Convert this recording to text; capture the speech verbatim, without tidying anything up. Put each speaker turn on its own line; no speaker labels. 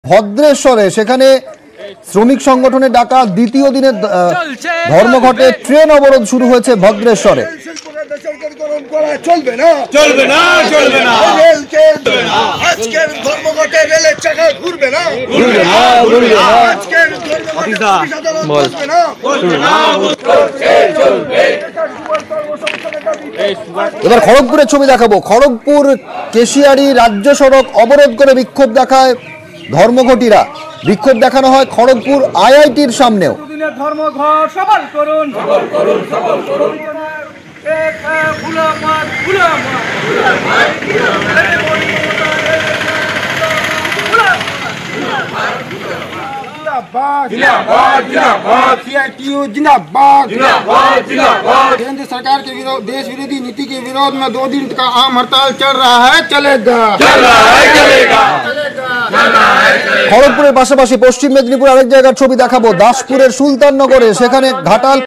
ভদ্রেশ্বরে সেখানে শ্রমিক সংগঠনের ডাকা দ্বিতীয় দিনের ধর্মঘটে ট্রেন অবরোধ শুরু হয়েছে ভদ্রেশ্বরে।
চলবে না চলবে না চলবে না আজকের ধর্মঘটে রেলের চাকা ঘুরবে না ঘুরবে না ঘুরবে না আজকের ধর্মঘটে চলবে না চলবে না চলবে।
এবার খড়গপুরের ছবি দেখাবো। খড়গপুর কেশিয়ারি রাজ্য সড়ক অবরোধ করে বিক্ষোভ দেখায় ধর্মঘটীরা। বিক্ষোভ দেখানো হয় খড়গপুর আইআইটির সামনেও।
ধর্মঘট সফল করুন সফল করুন সফল করুন
केंद्र सरकार के विरोध देश विरोधी नीति के विरोध में दो दिन का आम हड़ताल चल रहा है, चलेगा चल रहा है चलेगा
খড়গপুরের পাশাপাশি পশ্চিম মেদিনীপুর আরেক জায়গার ছবি দেখাবো। দাসপুরের সুলতাননগরে সেখানে ঘাটাল